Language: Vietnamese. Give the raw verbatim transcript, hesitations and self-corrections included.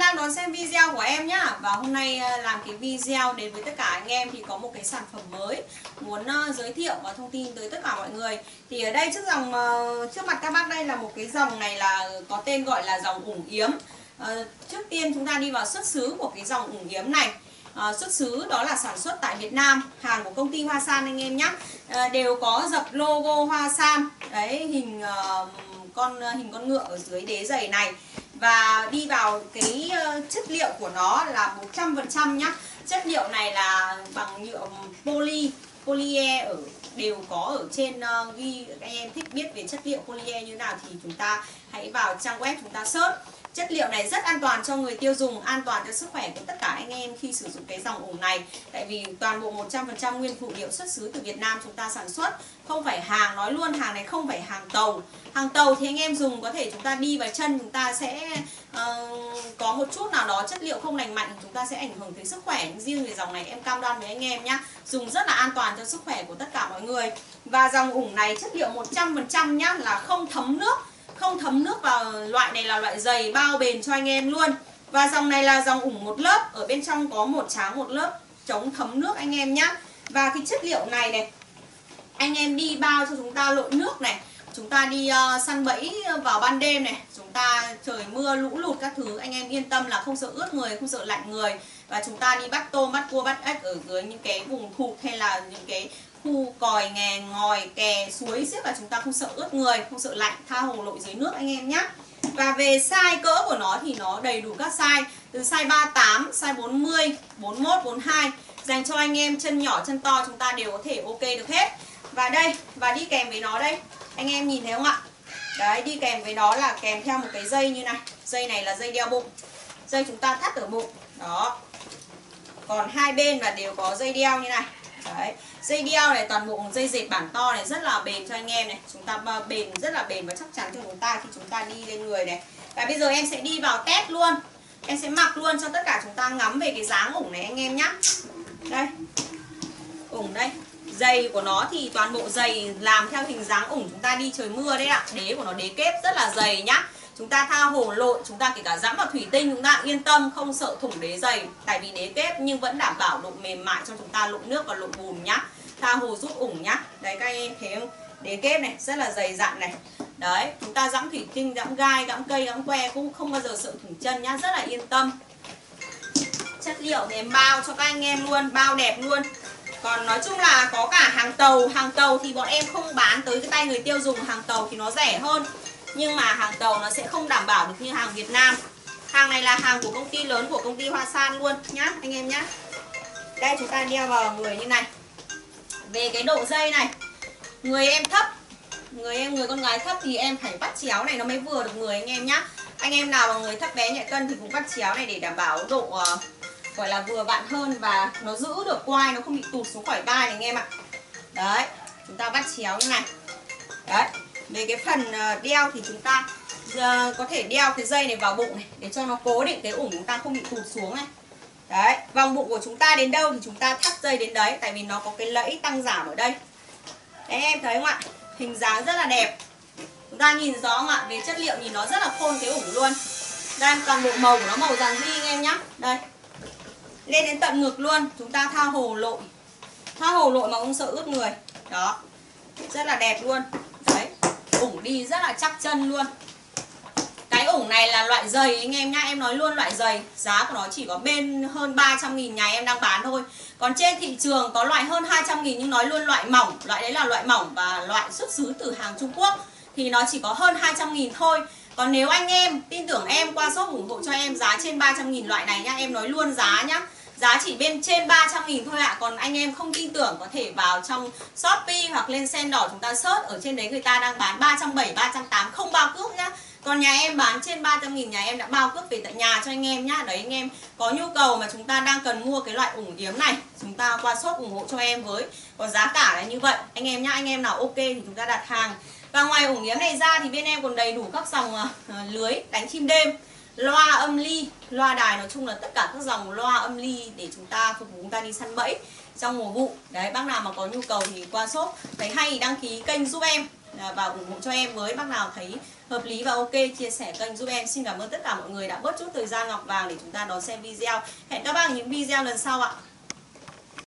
đang đón xem video của em nhá. Và hôm nay làm cái video đến với tất cả anh em thì có một cái sản phẩm mới muốn giới thiệu và thông tin tới tất cả mọi người. Thì ở đây trước dòng trước mặt các bác đây là một cái dòng này là có tên gọi là dòng ủng yếm. à, Trước tiên chúng ta đi vào xuất xứ của cái dòng ủng yếm này. À, xuất xứ đó là sản xuất tại Việt Nam, hàng của công ty Hoa San anh em nhé. à, Đều có dập logo Hoa San. Đấy, hình uh, con hình con ngựa ở dưới đế giày này. Và đi vào cái chất liệu của nó là một trăm phần trăm nhá. Chất liệu này là bằng nhựa poly, polye ở đều có ở trên uh, ghi. Các anh em thích biết về chất liệu polye như nào thì chúng ta hãy vào trang web chúng ta search. Chất liệu này rất an toàn cho người tiêu dùng, an toàn cho sức khỏe của tất cả anh em khi sử dụng cái dòng ủng này. Tại vì toàn bộ một trăm phần trăm nguyên phụ liệu xuất xứ từ Việt Nam chúng ta sản xuất. Không phải hàng, nói luôn hàng này không phải hàng tàu. Hàng tàu thì anh em dùng có thể chúng ta đi vào chân chúng ta sẽ uh, có một chút nào đó chất liệu không lành mạnh, chúng ta sẽ ảnh hưởng tới sức khỏe. Nhưng riêng về dòng này em cam đoan với anh em nhá, dùng rất là an toàn cho sức khỏe của tất cả mọi người. Và dòng ủng này chất liệu một trăm phần trăm nhá, là không thấm nước. Không thấm nước vào, loại này là loại dày bao bền cho anh em luôn. Và dòng này là dòng ủng một lớp, ở bên trong có một tráng một lớp chống thấm nước anh em nhá. Và cái chất liệu này này, anh em đi bao cho chúng ta lội nước này, chúng ta đi uh, săn bẫy vào ban đêm này, chúng ta trời mưa lũ lụt các thứ, anh em yên tâm là không sợ ướt người, không sợ lạnh người. Và chúng ta đi bắt tôm, bắt cua, bắt ếch ở dưới những cái vùng thụt hay là những cái khu còi, nghè, ngòi, kè, suối xiếc là chúng ta không sợ ướt người, không sợ lạnh, tha hồ lội dưới nước anh em nhé. Và về size cỡ của nó thì nó đầy đủ các size, từ size ba mươi tám, size bốn mươi, bốn mươi mốt, bốn mươi hai, dành cho anh em chân nhỏ, chân to chúng ta đều có thể ok được hết. Và đây, và đi kèm với nó đây, anh em nhìn thấy không ạ? Đấy, đi kèm với nó là kèm theo một cái dây như này. Dây này là dây đeo bụng, dây chúng ta thắt ở bụng, đó. Còn hai bên là đều có dây đeo như này. Đấy, dây đeo này toàn bộ dây dệt bản to này rất là bền cho anh em này. Chúng ta bền, rất là bền và chắc chắn cho chúng ta khi chúng ta đi lên người này. Và bây giờ em sẽ đi vào test luôn. Em sẽ mặc luôn cho tất cả chúng ta ngắm về cái dáng ủng này anh em nhé. Đây, ủng đây. Giày của nó thì toàn bộ giày làm theo hình dáng ủng chúng ta đi trời mưa đấy ạ. Đế của nó đế kép rất là dày nhá. Chúng ta tha hồ lội, chúng ta kể cả dẫm vào thủy tinh chúng ta yên tâm, không sợ thủng đế giày. Tại vì đế kép nhưng vẫn đảm bảo độ mềm mại cho chúng ta lội nước và lội bùn nhá. Tha hồ giúp ủng nhá. Đấy các em thấy không? Đế kép này rất là dày dặn này. Đấy, chúng ta dẫm thủy tinh, dẫm gai, dẫm cây, dẫm que cũng không bao giờ sợ thủng chân nhá, rất là yên tâm. Chất liệu thì em bao cho các anh em luôn, bao đẹp luôn. Còn nói chung là có cả hàng tàu. Hàng tàu thì bọn em không bán tới cái tay người tiêu dùng. Hàng tàu thì nó rẻ hơn, nhưng mà hàng tàu nó sẽ không đảm bảo được như hàng Việt Nam. Hàng này là hàng của công ty lớn, của công ty Hoa San luôn nhá anh em nhá. Đây, chúng ta đeo vào người như này. Về cái độ dây này, người em thấp, người em người con gái thấp thì em phải bắt chéo này nó mới vừa được người anh em nhá. Anh em nào mà người thấp bé nhẹ cân thì cũng bắt chéo này để đảm bảo độ uh, gọi là vừa vặn hơn và nó giữ được quai, nó không bị tụt xuống khỏi vai này anh em ạ. Đấy, chúng ta bắt chéo như này. Đấy, về cái phần đeo thì chúng ta uh, có thể đeo cái dây này vào bụng này để cho nó cố định cái ủng chúng ta không bị tụt xuống này. Đấy, vòng bụng của chúng ta đến đâu thì chúng ta thắt dây đến đấy, tại vì nó có cái lẫy tăng giảm ở đây. Đấy, em thấy không ạ? Hình dáng rất là đẹp. Chúng ta nhìn rõ không ạ? Về chất liệu nhìn nó rất là khôn cái ủng luôn. Đây, toàn bộ màu của nó màu dàn di anh em nhá. Đây, lên đến tận ngực luôn, chúng ta tha hồ lội, tha hồ lội mà không sợ ướt người. Đó, rất là đẹp luôn. Đấy, ủng đi rất là chắc chân luôn. Cái ủng này là loại dày anh em nhá, em nói luôn loại dày. Giá của nó chỉ có bên hơn ba trăm nghìn nhà em đang bán thôi. Còn trên thị trường có loại hơn hai trăm nghìn nhưng nói luôn loại mỏng. Loại đấy là loại mỏng và loại xuất xứ từ hàng Trung Quốc thì nó chỉ có hơn hai trăm nghìn thôi. Còn nếu anh em tin tưởng em qua shop ủng hộ cho em giá trên ba trăm nghìn loại này nhá, em nói luôn giá nhá. Giá chỉ bên trên ba trăm nghìn thôi ạ. À. Còn anh em không tin tưởng có thể vào trong Shopee hoặc lên Sen Đỏ chúng ta search. Ở trên đấy người ta đang bán ba trăm bảy mươi, ba trăm tám mươi không bao cước nhá. Còn nhà em bán trên ba trăm nghìn, nhà em đã bao cước về tận nhà cho anh em nhá. Đấy, anh em có nhu cầu mà chúng ta đang cần mua cái loại ủng yếm này, chúng ta qua shop ủng hộ cho em với. Còn giá cả là như vậy anh em nhá. Anh em nào ok thì chúng ta đặt hàng. Và ngoài ủng yếm này ra thì bên em còn đầy đủ các dòng uh, lưới đánh chim đêm, loa âm ly, loa đài, nói chung là tất cả các dòng loa âm ly để chúng ta phục vụ chúng ta đi săn bẫy trong mùa vụ. Đấy, bác nào mà có nhu cầu thì qua shop. Thấy hay thì đăng ký kênh giúp em. và ủng hộ cho em với. Bác nào thấy hợp lý và ok chia sẻ kênh giúp em. Xin cảm ơn tất cả mọi người đã bớt chút thời gian Ngọc Vàng để chúng ta đón xem video. Hẹn các bác ở những video lần sau ạ.